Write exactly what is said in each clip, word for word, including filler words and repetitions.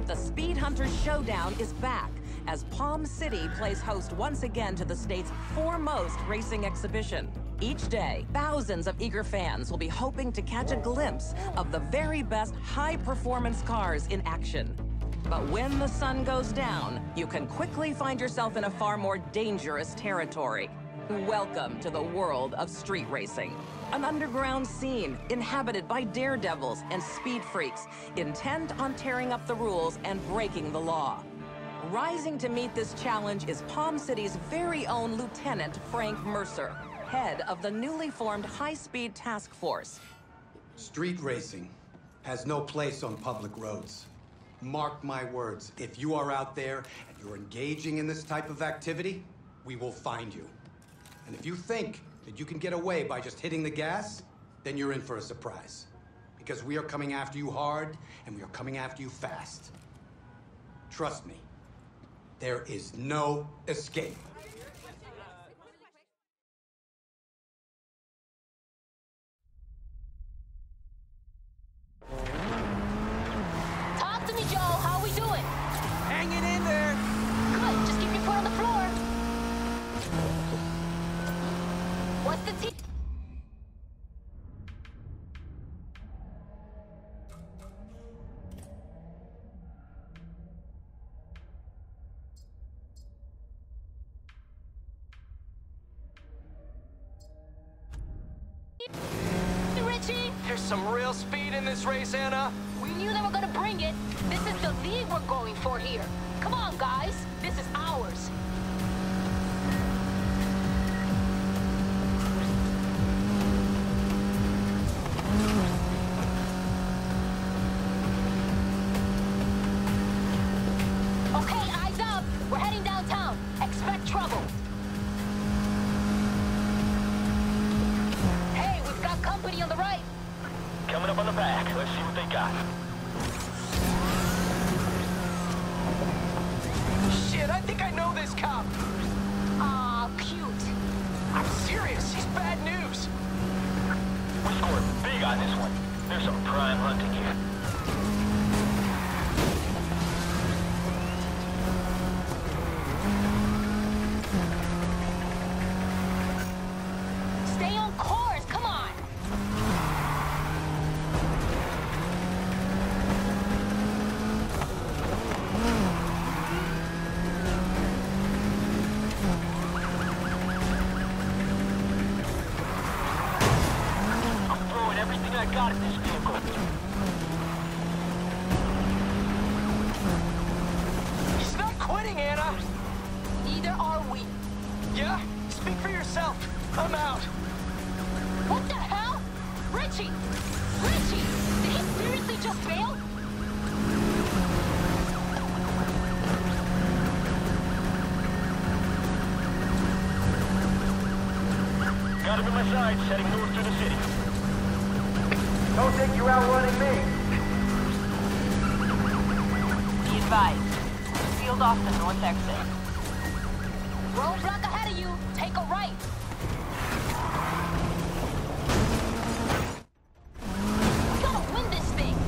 The Speed Hunters Showdown is back, as Palm City plays host once again to the state's foremost racing exhibition. Each day, thousands of eager fans will be hoping to catch a glimpse of the very best high-performance cars in action. But when the sun goes down, you can quickly find yourself in a far more dangerous territory. Welcome to the world of street racing. An underground scene inhabited by daredevils and speed freaks, intent on tearing up the rules and breaking the law. Rising to meet this challenge is Palm City's very own Lieutenant Frank Mercer, head of the newly formed High-Speed Task Force. Street racing has no place on public roads. Mark my words, if you are out there and you're engaging in this type of activity, we will find you. And if you think that you can get away by just hitting the gas, then you're in for a surprise. Because we are coming after you hard, and we are coming after you fast. Trust me, there is no escape. Talk to me, Joe. How we doing? Hanging in there. Good. Just keep your foot on the floor. What's the team? Richie? There's some real speed in this race, Anna. We knew they were gonna bring it. This is the lead we're going for here. Come on, guys. This is ours. Okay, eyes up. We're heading downtown. Expect trouble. Hey, we've got company on the right. Coming up on the back. Let's see what they got. Shit, I think I know this cop. Aw, cute. I'm serious. He's bad news. We scored big on this one. There's some prime hunting here. Stay on course, come on! I'm throwing everything I got at this vehicle. He's not quitting, Anna. Neither are we. Yeah? Speak for yourself. I'm out. What the hell? Richie! Richie! Did he seriously just bail? Got him in my sights, heading north through the city. Don't think you're outrunning me. Be advised. Sealed off the north exit. Roadblock ahead of you. Take a right. We gotta win this thing.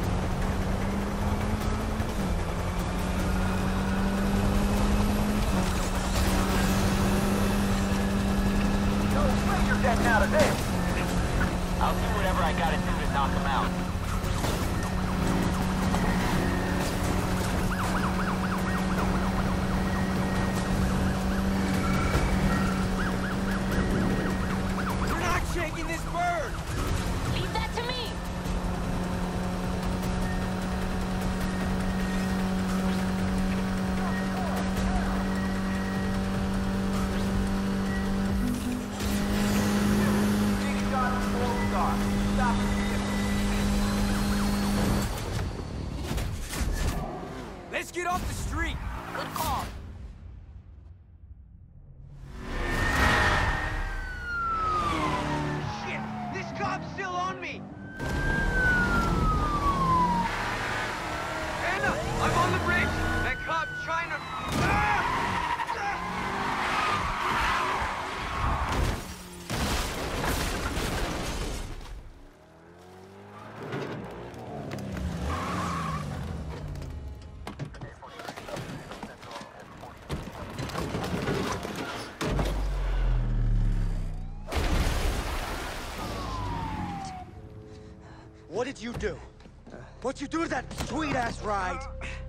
No stranger getting out of this. I'll do whatever I gotta do to knock him out. You're not shaking this bird. Leave that to me. Big shot, full star. Stop it. Let's get off the street. Good call. Shit, this cop's still on me. Anna, I'm on the bridge. That cop trying to... Ah! What'd you do? What'd you do to that sweet-ass ride?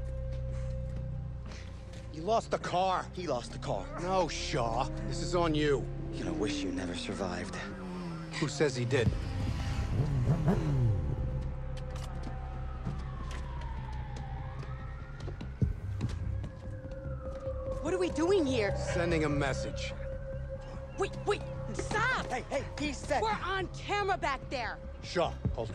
You lost the car. He lost the car. No, Shaw. This is on you. You're gonna wish you never survived. Who says he did? What are we doing here? Sending a message. Wait, wait, stop! Hey, hey, he said... We're on camera back there. Shaw, hold it.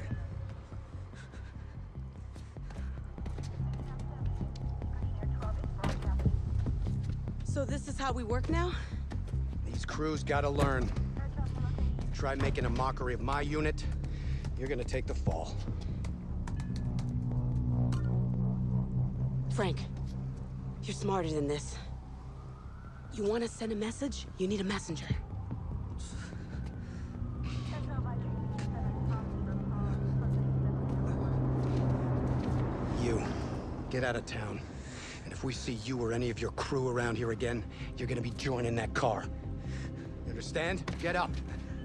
So this is how we work now? These crews gotta learn. Try making a mockery of my unit, you're gonna take the fall. Frank, you're smarter than this. You want to send a message? You need a messenger. You, get out of town. And if we see you or any of your crew around here again, you're gonna be joining that car. You understand? Get up.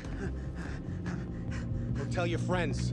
Go tell your friends.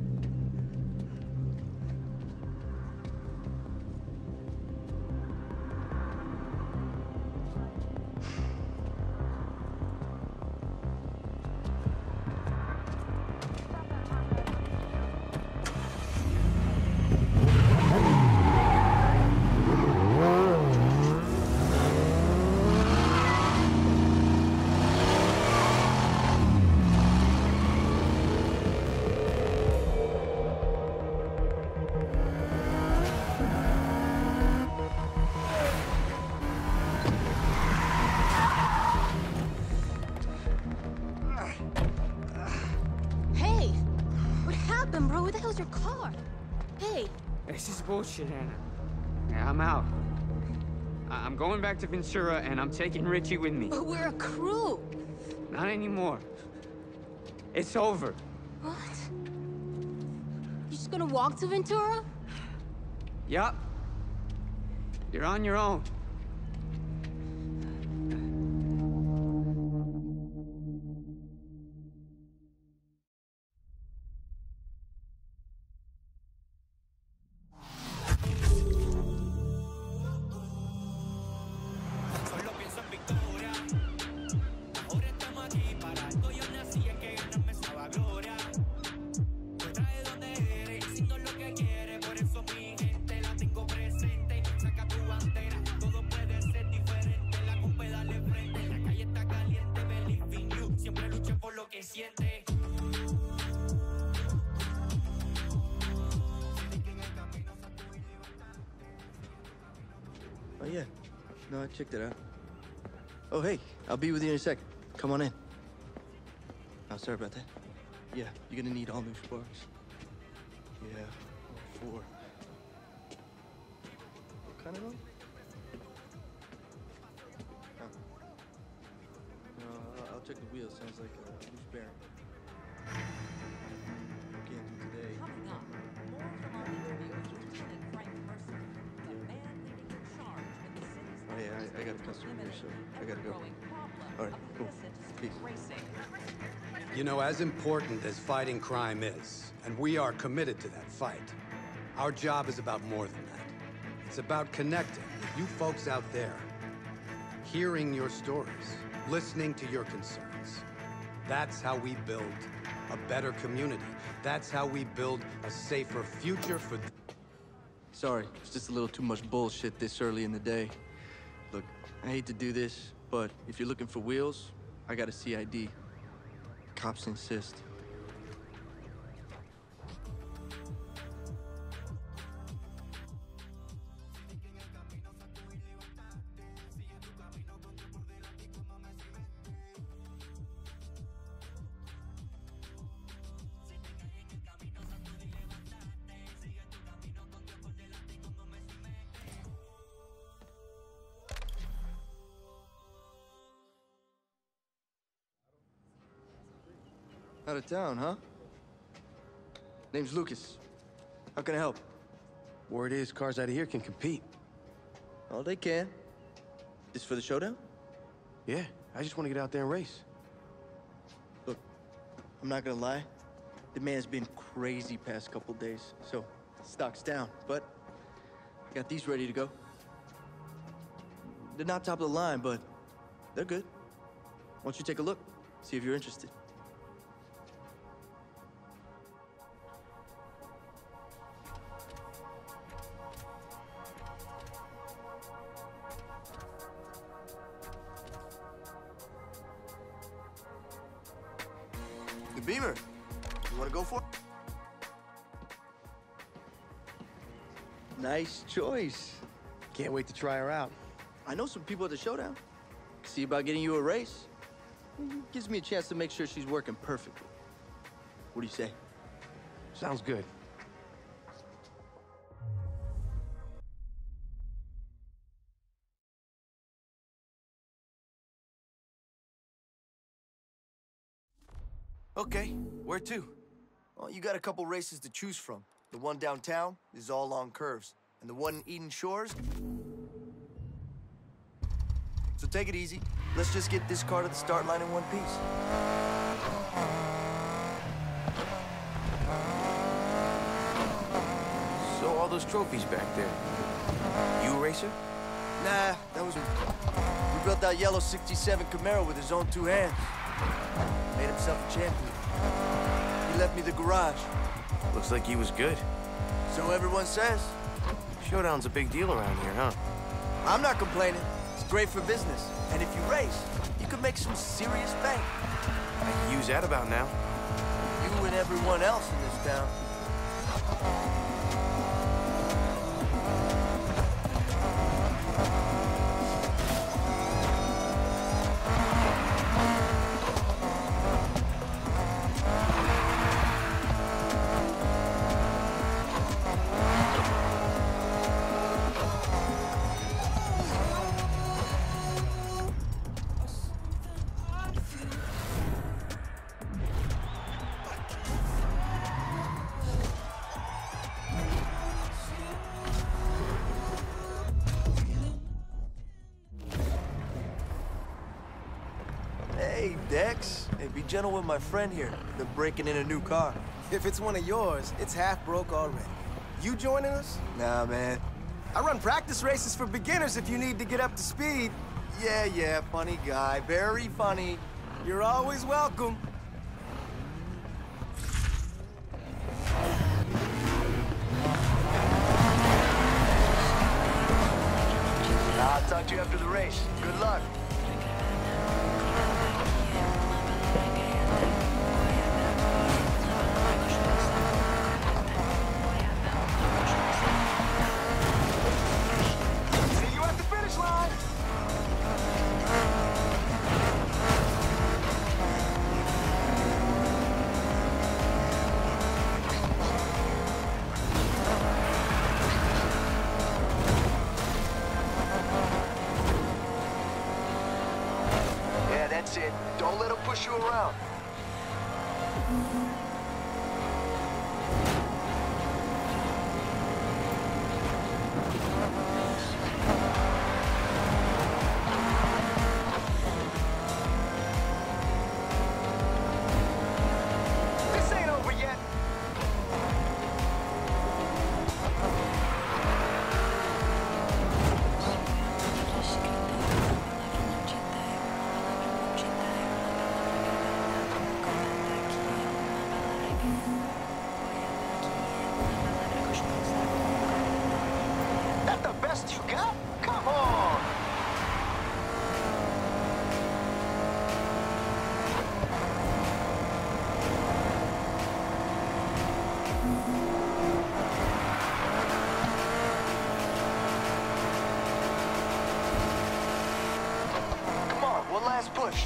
Your car. Hey. This is bullshit, Anna. Yeah, I'm out. I I'm going back to Ventura, and I'm taking Richie with me. But we're a crew. Not anymore. It's over. What? You just gonna walk to Ventura? Yup. You're on your own. Oh, yeah. No, I checked it out. Oh, hey, I'll be with you in a second. Come on in. Oh, sorry about that. Yeah, you're gonna need all new sparks. Yeah, four. What kind of one? Oh. No, I'll, I'll check the wheel. Sounds like a loose bearing. Can't do today. Coming up, more from our interview with Lieutenant Frank Mercer, the man leading the charge with the city's Oh, yeah, I, I got a customer here, so I gotta go. growing problem All right, of cool. illicit Peace. racing. You know, as important as fighting crime is, and we are committed to that fight, our job is about more than that. It's about connecting with you folks out there, hearing your stories, listening to your concerns. That's how we build a better community. That's how we build a safer future for... Sorry, it's just a little too much bullshit this early in the day. Look, I hate to do this, but if you're looking for wheels, I got a C I D. Cops insist. Out of town, huh? Name's Lucas. How can I help? Word is, cars out of here can compete. Oh, they can. This for the showdown? Yeah, I just want to get out there and race. Look, I'm not gonna lie. Demand's been crazy past couple days, so stock's down, but I got these ready to go. They're not top of the line, but they're good. Why don't you take a look, see if you're interested. The Beamer. You want to go for it? Nice choice. Can't wait to try her out. I know some people at the showdown. See about getting you a race. Gives me a chance to make sure she's working perfectly. What do you say? Sounds good. Okay, where to? Well, you got a couple races to choose from. The one downtown is all long curves, and the one in Eden Shores... So take it easy. Let's just get this car to the start line in one piece. So all those trophies back there. You a racer? Nah, that was... We built that yellow sixty-seven Camaro with his own two hands. Made himself a champion. He left me the garage. Looks like he was good. So everyone says. Showdown's a big deal around here, huh? I'm not complaining. It's great for business. And if you race, you could make some serious bank. I can use that about now. You and everyone else in this town. Hey, Dex. Hey, be gentle with my friend here. They're breaking in a new car. If it's one of yours, it's half broke already. You joining us? Nah, man. I run practice races for beginners if you need to get up to speed. Yeah, yeah, funny guy. Very funny. You're always welcome. I'll talk to you after the race. Good luck. See you at the finish line. Yeah, that's it. Don't let them push you around. This ain't over yet. That the best you got? Come on! Come on, one last push.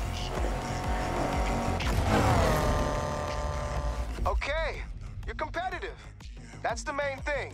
Okay, you're competitive. That's the main thing.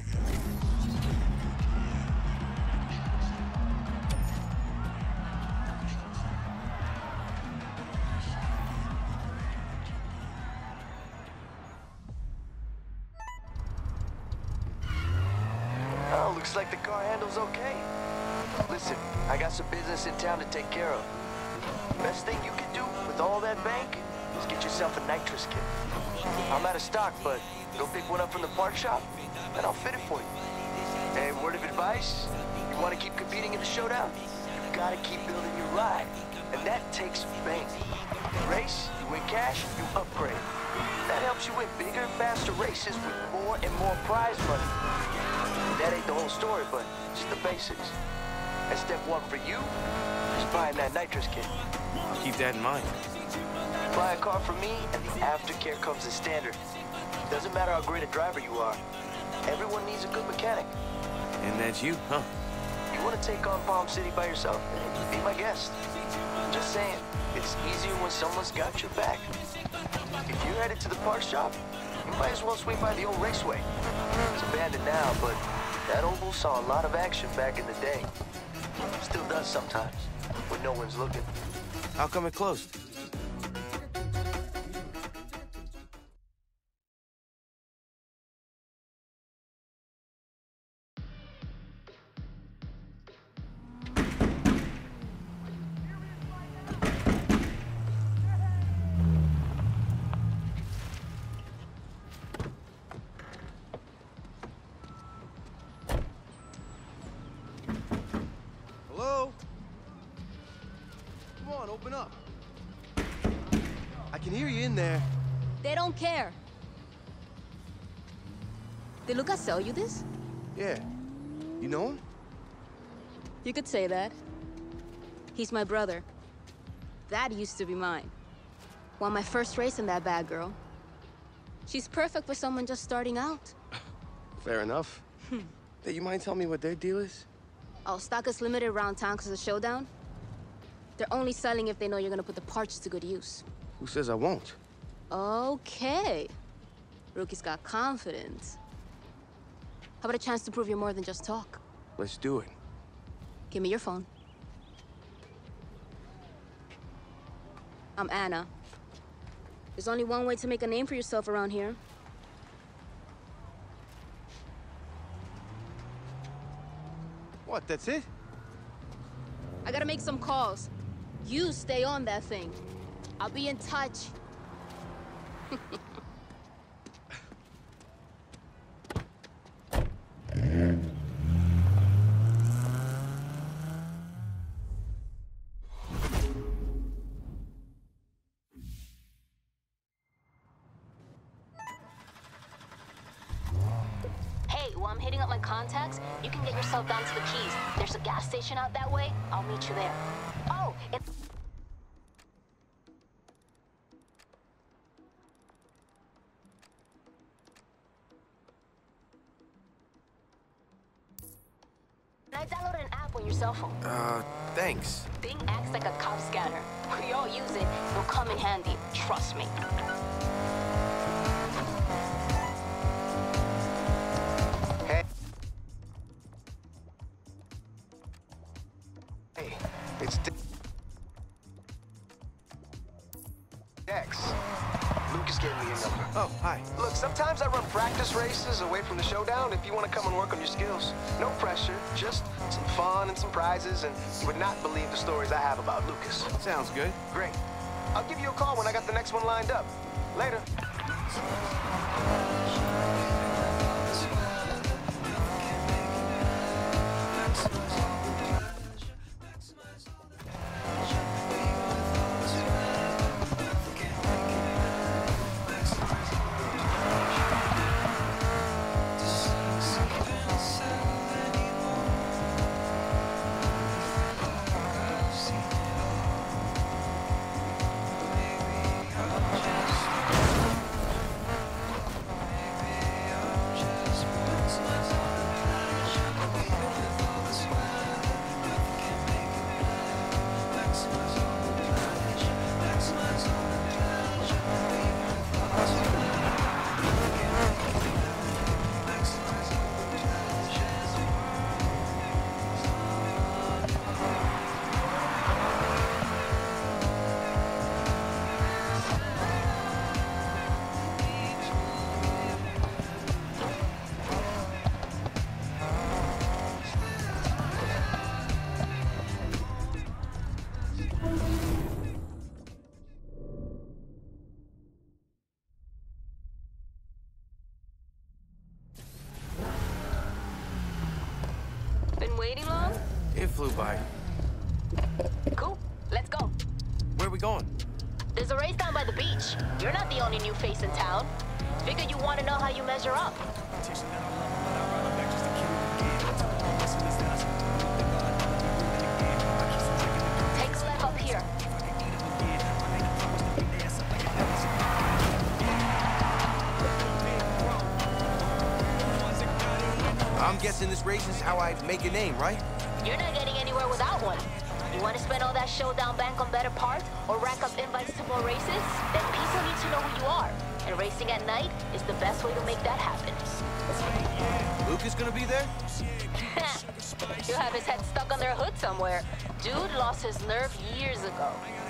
Oh, looks like the car handles okay. Listen, I got some business in town to take care of. Best thing you can do with all that bank is get yourself a nitrous kit. I'm out of stock, but go pick one up from the part shop, and I'll fit it for you. And word of advice, you want to keep competing in the showdown? You gotta keep building your ride, and that takes bank. You race, you win cash, you upgrade. That helps you win bigger, faster races with more and more prize money. That ain't the whole story, but just the basics. And step one for you is buying that nitrous kit. I'll keep that in mind. Buy a car from me, and the aftercare comes as standard. Doesn't matter how great a driver you are. Everyone needs a good mechanic. And that's you, huh? You want to take on Palm City by yourself? Be my guest. Just saying, it's easier when someone's got your back. If you're headed to the parts shop, you might as well swing by the old raceway. It's abandoned now, but that oval saw a lot of action back in the day. Still does sometimes, when no one's looking. How come it closed? Open up. I can hear you in there. They don't care. Did Lucas sell you this? Yeah. You know him? You could say that. He's my brother. That used to be mine. Won my first race in that bad girl. She's perfect for someone just starting out. Fair enough. Hey, you mind telling me what their deal is? Oh, stock is limited around town because of the showdown. They're only selling if they know you're gonna put the parts to good use. Who says I won't? Okay. Rookie's got confidence. How about a chance to prove you're more than just talk? Let's do it. Give me your phone. I'm Anna. There's only one way to make a name for yourself around here. What, that's it? I gotta make some calls. You stay on that thing. I'll be in touch. Hey, while I'm hitting up my contacts, you can get yourself down to the Keys. There's a gas station out that way. I'll meet you there. Oh, it's... Can I download an app on your cell phone? Uh, thanks. Bing acts like a cop scanner. We all use it. It'll come in handy. Trust me. Hey, it's Dex. Lucas gave me your number. Oh, hi. Look, sometimes I run practice races away from the showdown if you want to come and work on your skills. No pressure, just some fun and some prizes, and you would not believe the stories I have about Lucas. Sounds good. Great. I'll give you a call when I got the next one lined up. Later. waiting long? It flew by. Cool. Let's go. Where are we going? There's a race down by the beach. You're not the only new face in town. Figure you want to know how you measure up. Take a left up here. I'm guessing this race is how I make a name, right? You're not getting anywhere without one. You want to spend all that showdown bank on better parts or rack up invites to more races? Then people need to know who you are. And racing at night is the best way to make that happen. Luke is gonna be there? He'll have his head stuck on their hood somewhere. Dude lost his nerve years ago.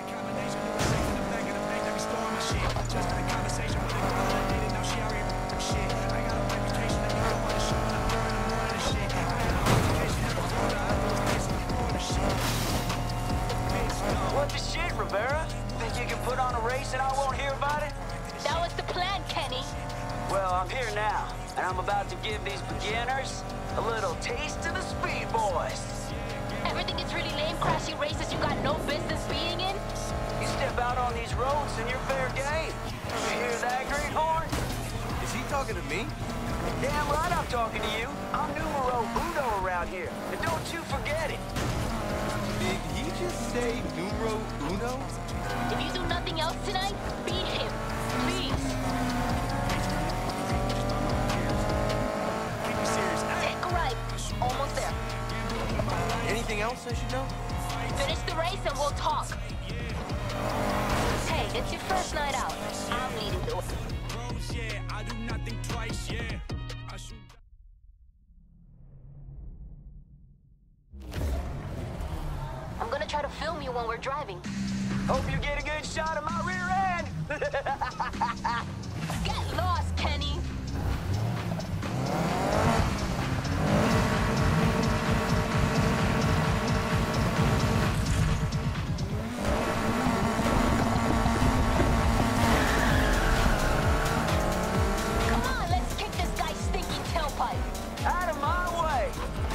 What the shit, Rivera? Think you can put on a race and I won't hear about it? That was the plan, Kenny. Well, I'm here now, and I'm about to give these beginners a little taste of the Speed Boys. Everything is really lame crashing races you got no business being in? You step out on these roads and you're fair game. You hear that, Greenhorn? Is he talking to me? Damn right I'm talking to you. I'm numero uno around here, and don't you forget it. Did he just say numero uno? If you do nothing else tonight, beat him. Please. Take a right. Almost there. Anything else I should know? Finish the race and we'll talk. Hey, it's your first night out. I'm leading the way. I'm gonna try to film you when we're driving. Hope you get a good shot of my rear end. Get lost, Kenny. Come on, let's kick this guy's stinking tailpipe. Out of my way.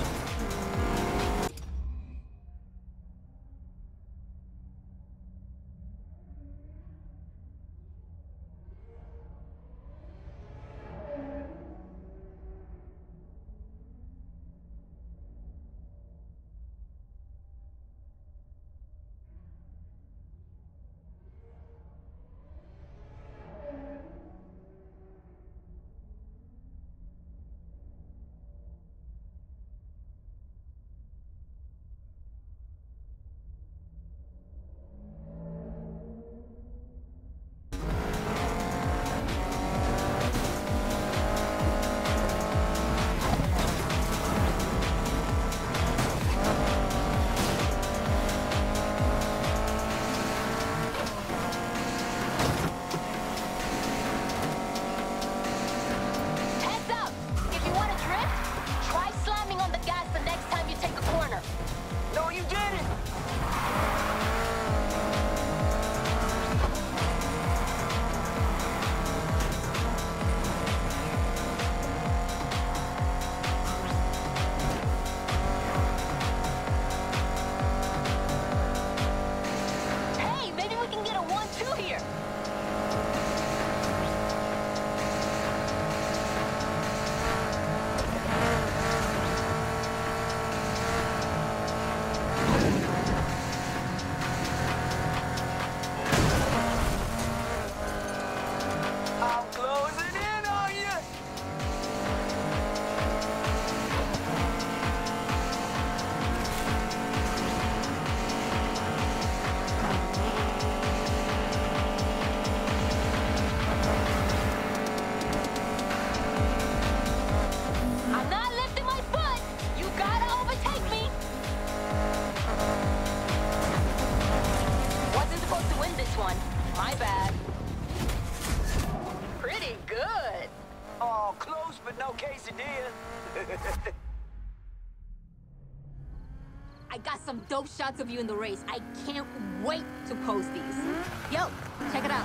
I got some dope shots of you in the race. I can't wait to post these. Yo, check it out.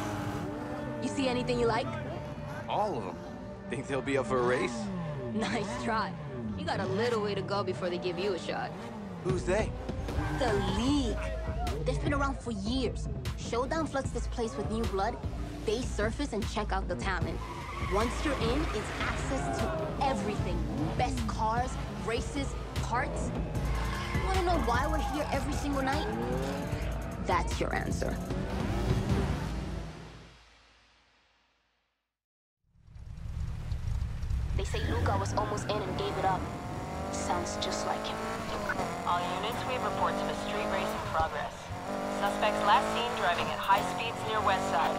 You see anything you like? All of them. Think they'll be up for a race? Nice try. You got a little way to go before they give you a shot. Who's they? The League. They've been around for years. Showdown floods this place with new blood. They surface and check out the talent. Once you're in, it's access to everything. Best cars, races, parts. You wanna know why we're here every single night? That's your answer. They say Luca was almost in and gave it up. Sounds just like him. All units, we have reports of a street race in progress. Suspects last seen driving at high speeds near West Side.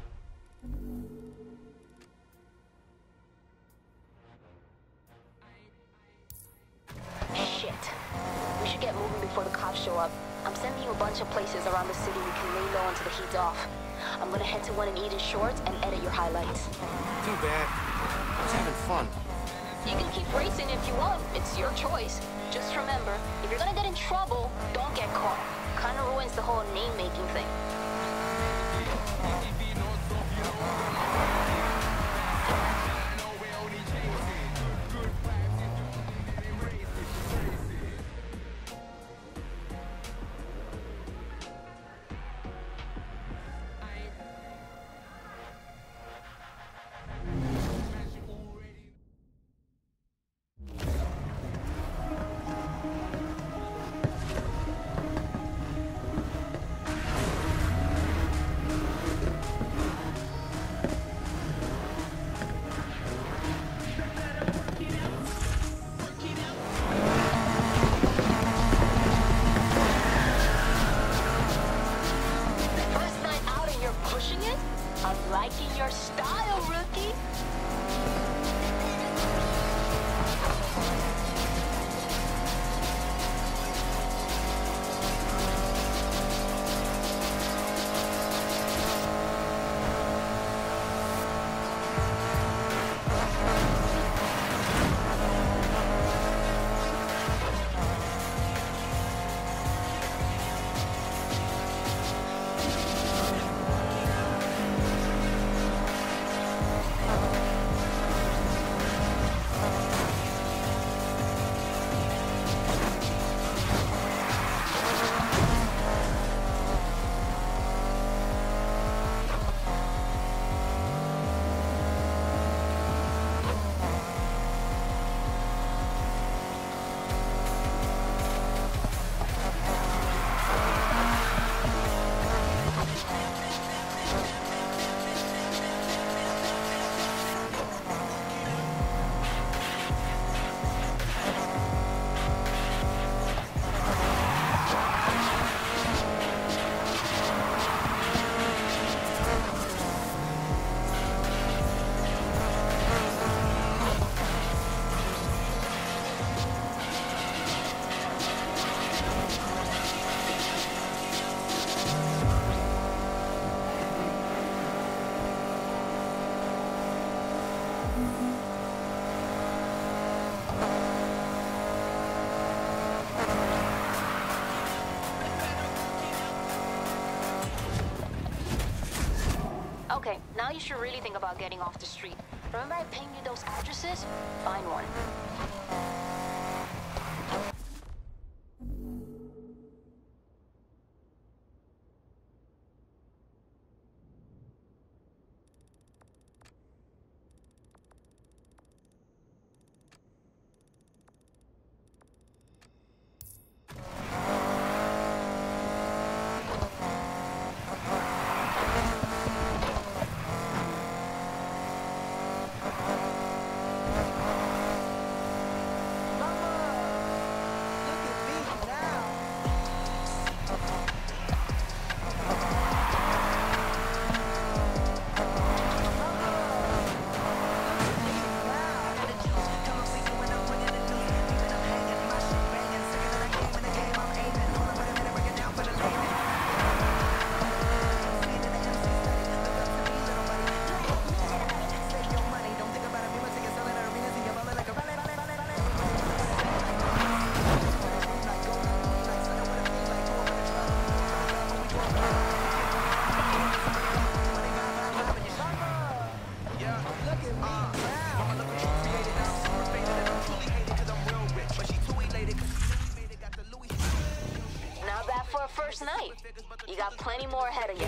Shit. We should get moving before the cops show up. I'm sending you a bunch of places around the city we can lay low until the heat's off. I'm gonna head to one in Eden Shorts and edit your highlights. Too bad. I was having fun. You can keep racing if you want. It's your choice. Just remember, if you're gonna get in trouble, don't get caught. Kinda ruins the whole name-making thing. Okay, now you should really think about getting off the street. Remember I pinged you those addresses? Find one. last night. You got plenty more ahead of you.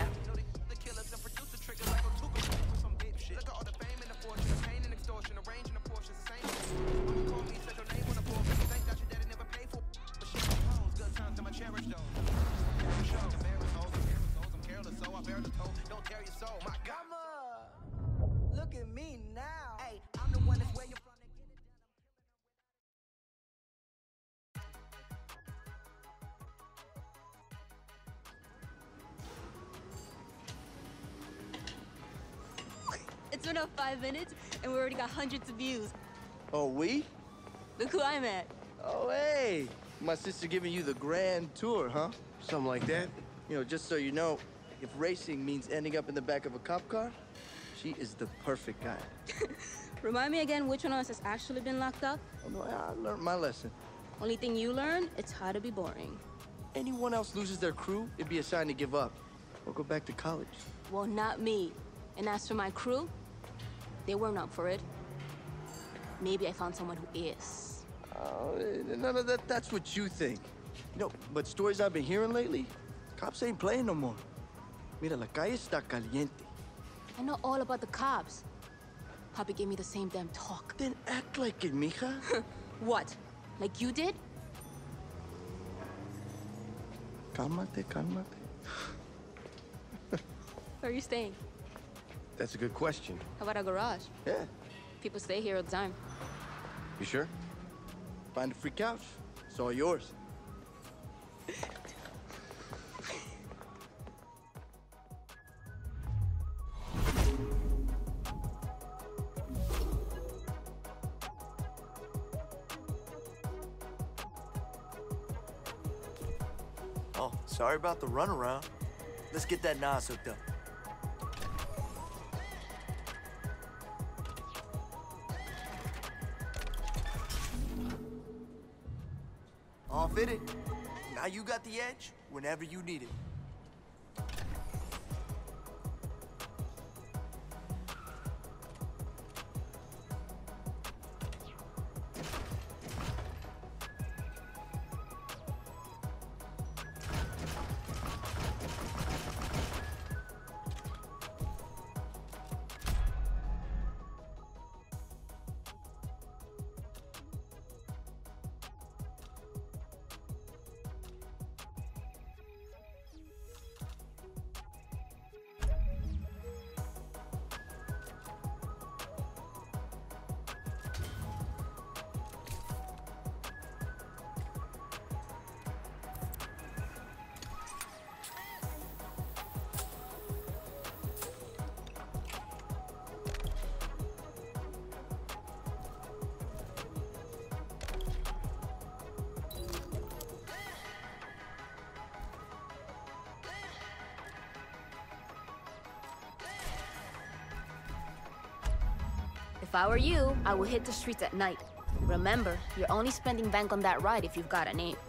Look at me now. Hey, I'm the one that's where you're from. It's been up five minutes, and we already got hundreds of views. Oh, we? Look who I'm at. Oh, hey. My sister giving you the grand tour, huh? Something like that. You know, just so you know, if racing means ending up in the back of a cop car, she is the perfect guy. Remind me again which one of us has actually been locked up? Oh, no, I learned my lesson. Only thing you learn, it's how to be boring. Anyone else loses their crew, it'd be a sign to give up. Or go back to college. Well, not me. And as for my crew, they weren't up for it. Maybe I found someone who is. Oh, none of that, that's what you think. You know, but stories I've been hearing lately, cops ain't playing no more. Mira, la calle está caliente. I know all about the cops. Papi gave me the same damn talk. Then act like it, mija. What? Like you did? Cálmate, cálmate. Where are you staying? That's a good question. How about a garage? Yeah. People stay here all the time. You sure? Find a free couch. It's all yours. Oh, sorry about the runaround. Let's get that Nas hooked up. All fitted. Now you got the edge whenever you need it. If I were you, I would hit the streets at night. Remember, you're only spending bank on that ride if you've got a name.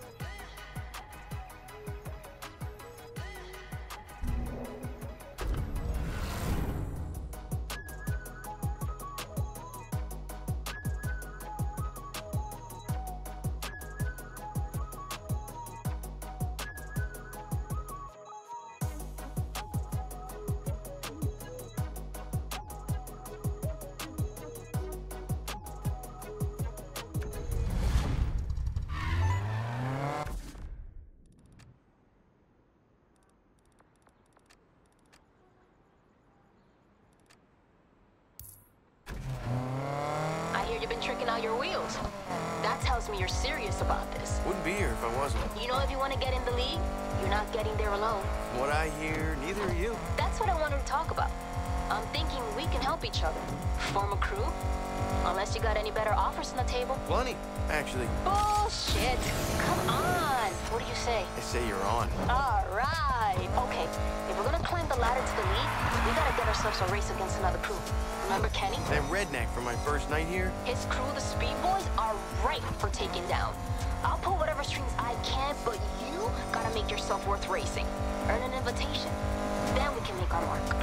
You've been tricking out your wheels. That tells me you're serious about this. Wouldn't be here if I wasn't. You know, if you want to get in the league, you're not getting there alone. From what I hear, neither are you. That's what I wanted to talk about. I'm thinking we can help each other. Form a crew. Unless you got any better offers on the table. Plenty, actually. Bullshit. Come on. What do you say? I say you're on. All right. Okay, if we're gonna climb the ladder to the league, we gotta get ourselves a race against another crew. Remember Kenny? That redneck from my first night here? His crew, the Speed Boys, are ripe for taking down. I'll pull whatever strings I can, but you gotta make yourself worth racing. Earn an invitation. Then we can make our mark.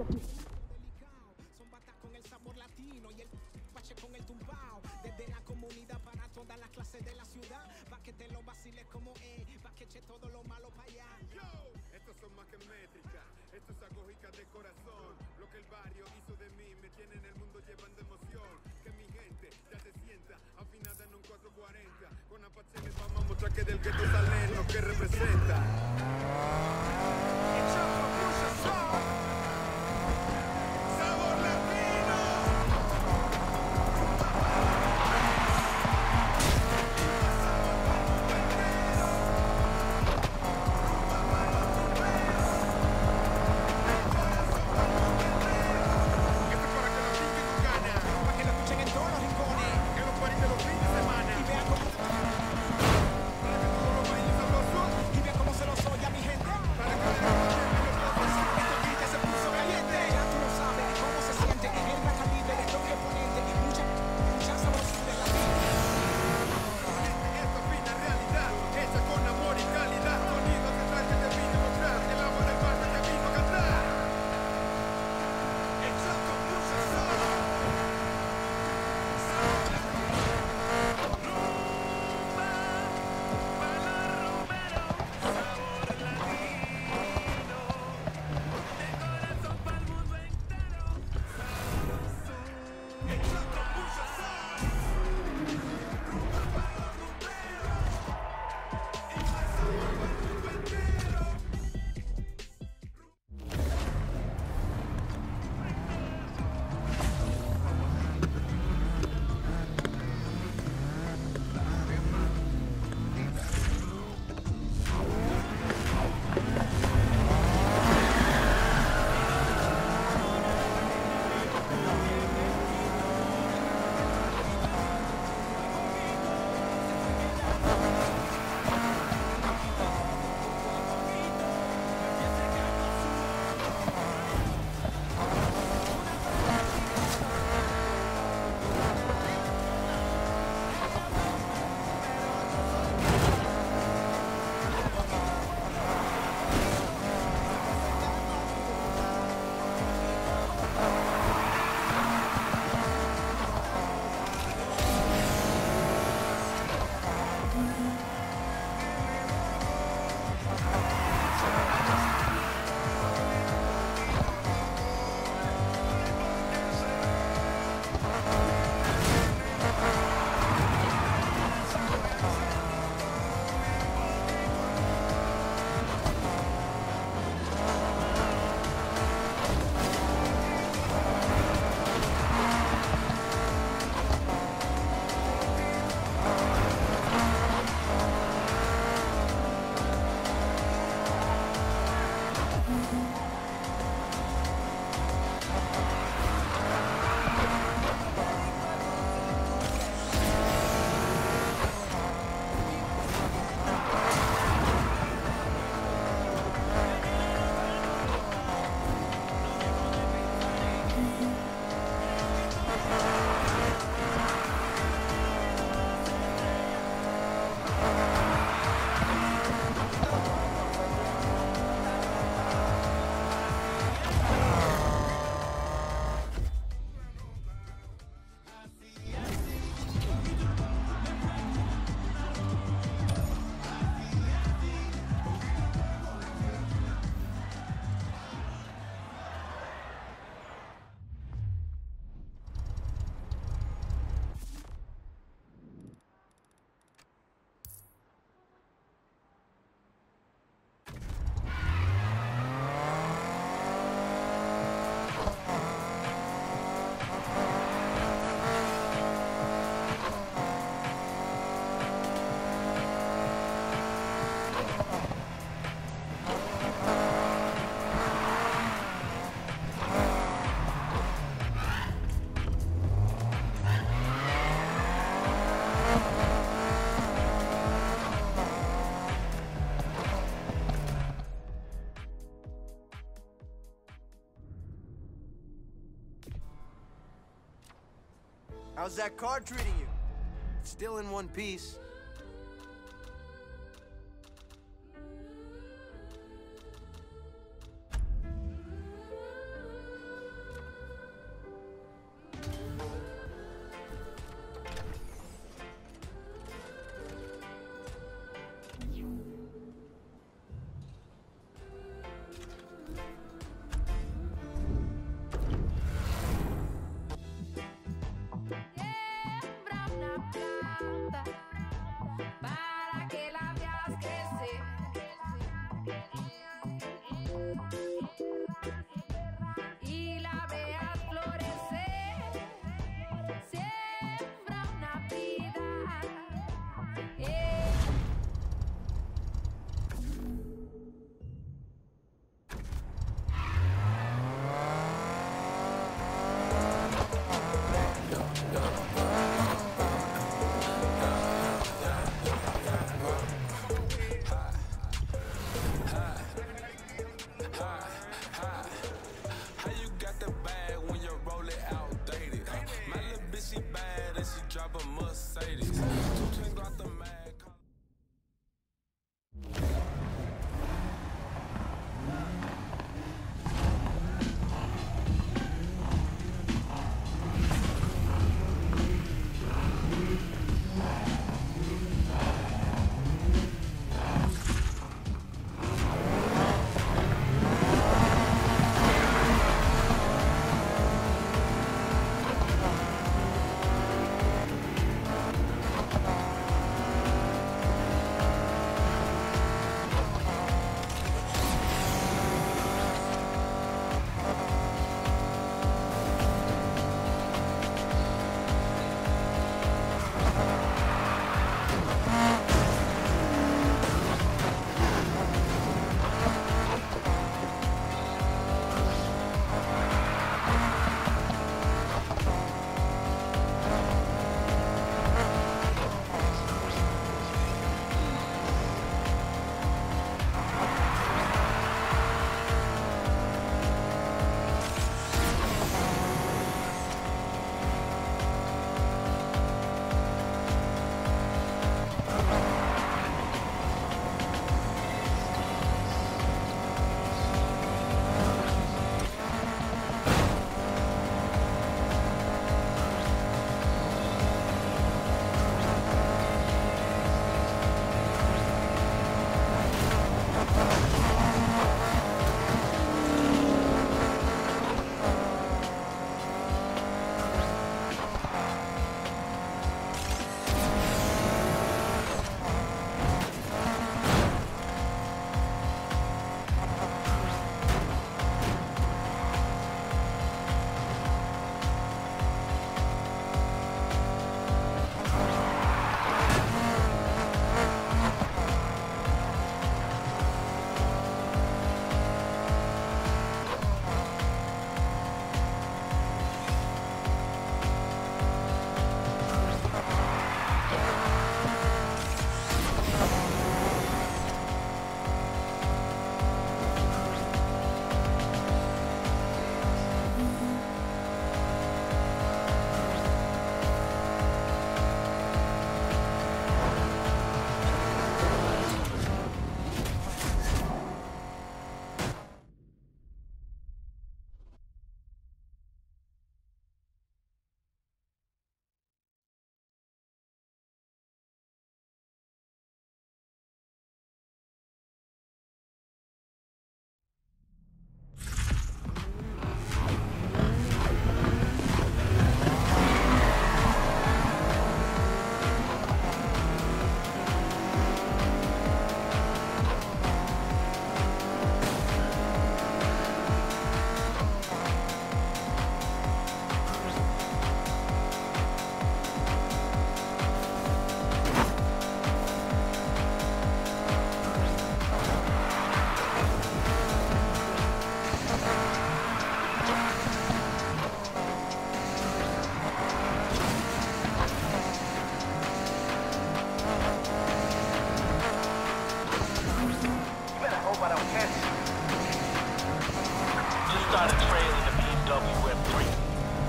Estos son más que métrica, esto es agógica de corazón. Lo que el barrio hizo de mí me tiene en el mundo llevando emoción. Que mi gente ya se sienta afinada en un cuatro cuarenta. Con Apache les vamos a mostrar que del gueto sale lo que representa. Sabor latino. How's that car treating you? Still in one piece.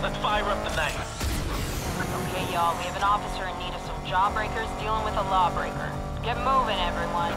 Let's fire up the night. Okay, y'all, we have an officer in need of some jawbreakers dealing with a lawbreaker. Get moving, everyone.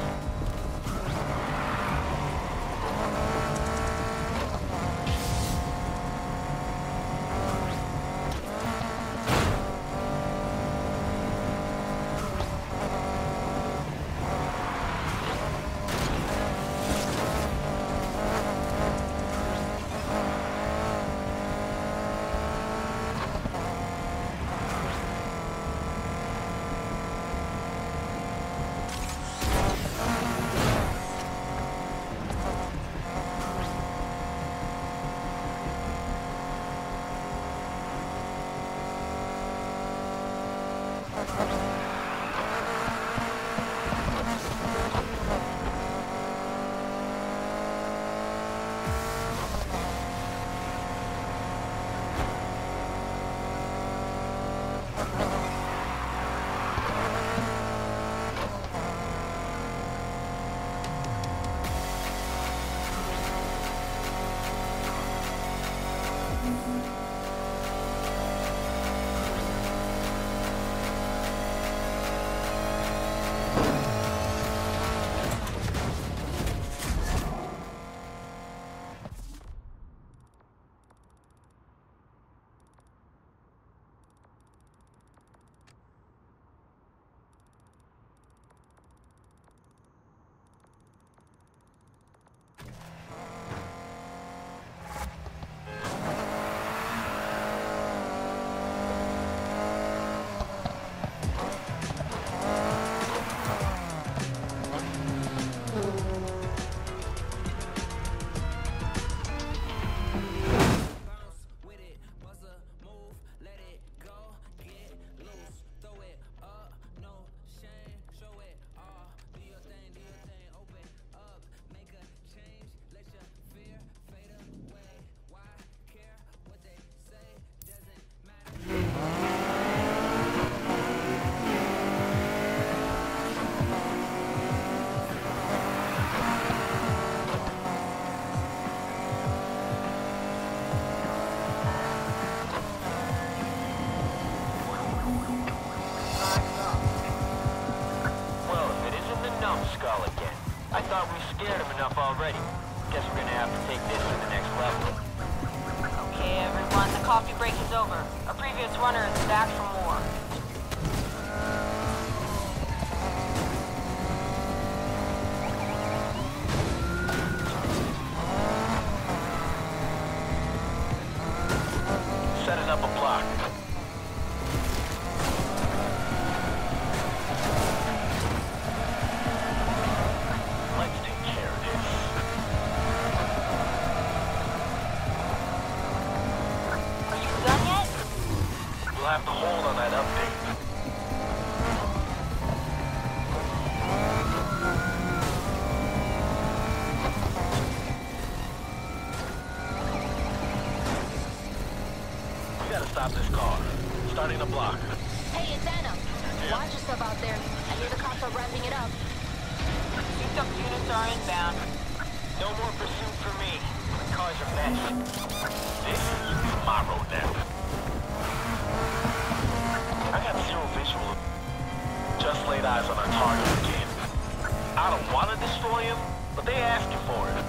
Already. Guess we're gonna have to take this to the next level. Okay, everyone, the coffee break is over. Our previous runner is back for more. Setting up a block. We'll have to hold on that update. We gotta stop this car. Starting the block. Hey, it's Anna. Yeah. Watch yourself out there. I hear the cops are wrapping it up. Pickup units are inbound. No more pursuit for me. The cars are meshed. This is my road now. I got zero visual. Just laid eyes on our target again. I don't want to destroy him, but they asking for it.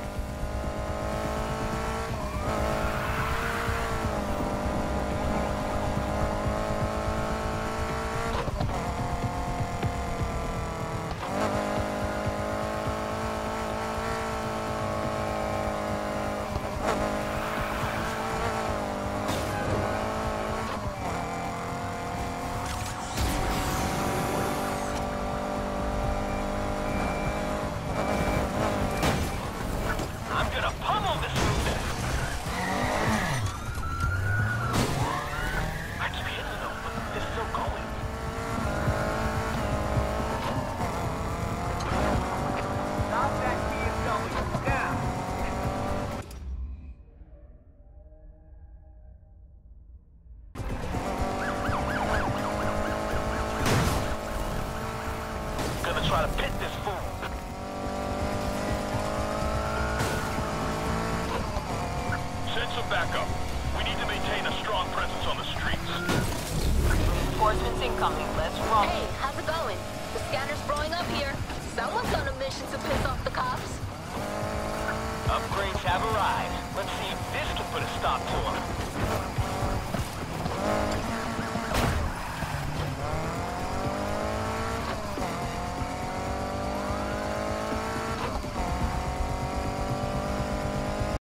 Try to pit this fool. Send some backup. We need to maintain a strong presence on the streets. Reinforcements incoming. Let's roll. Hey, how's it going? The scanner's blowing up here. Someone's on a mission to piss off the cops. Upgrades have arrived. Let's see if this can put a stop to